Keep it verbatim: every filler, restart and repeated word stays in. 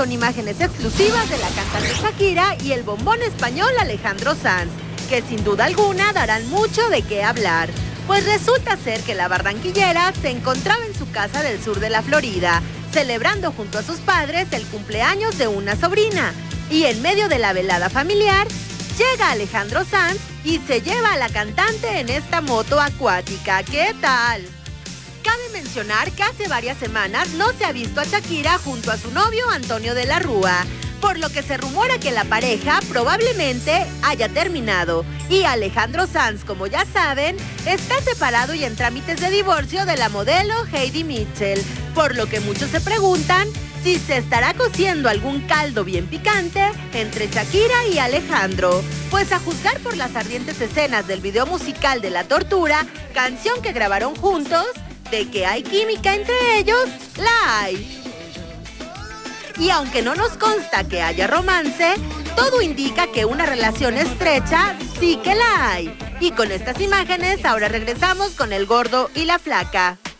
son imágenes exclusivas de la cantante Shakira y el bombón español Alejandro Sanz, que sin duda alguna darán mucho de qué hablar. Pues resulta ser que la barranquillera se encontraba en su casa del sur de la Florida, celebrando junto a sus padres el cumpleaños de una sobrina. Y en medio de la velada familiar, llega Alejandro Sanz y se lleva a la cantante en esta moto acuática. ¿Qué tal? Cabe mencionar que hace varias semanas no se ha visto a Shakira junto a su novio Antonio de la Rúa, por lo que se rumora que la pareja probablemente haya terminado. Y Alejandro Sanz, como ya saben, está separado y en trámites de divorcio de la modelo Heidi Mitchell, por lo que muchos se preguntan si se estará cociendo algún caldo bien picante entre Shakira y Alejandro. Pues a juzgar por las ardientes escenas del video musical de La Tortura, canción que grabaron juntos, de que hay química entre ellos, la hay. Y aunque no nos consta que haya romance, todo indica que una relación estrecha sí que la hay. Y con estas imágenes ahora regresamos con el gordo y la flaca.